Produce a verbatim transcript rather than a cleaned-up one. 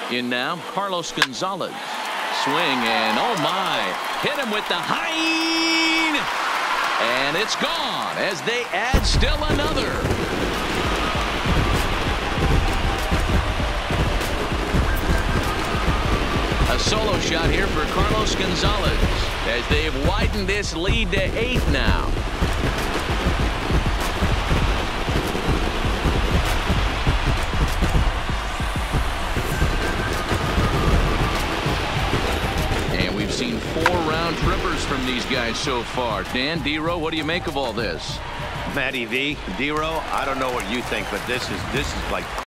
In now, Carlos Gonzales. Swing and oh my. Hit him with the high. And it's gone as they add still another. A solo shot here for Carlos Gonzales as they've widened this lead to eight now. And we've seen four round trippers from these guys so far. Dan, D-Row, what do you make of all this? Matty V, D-Row, I don't know what you think, but this is this is like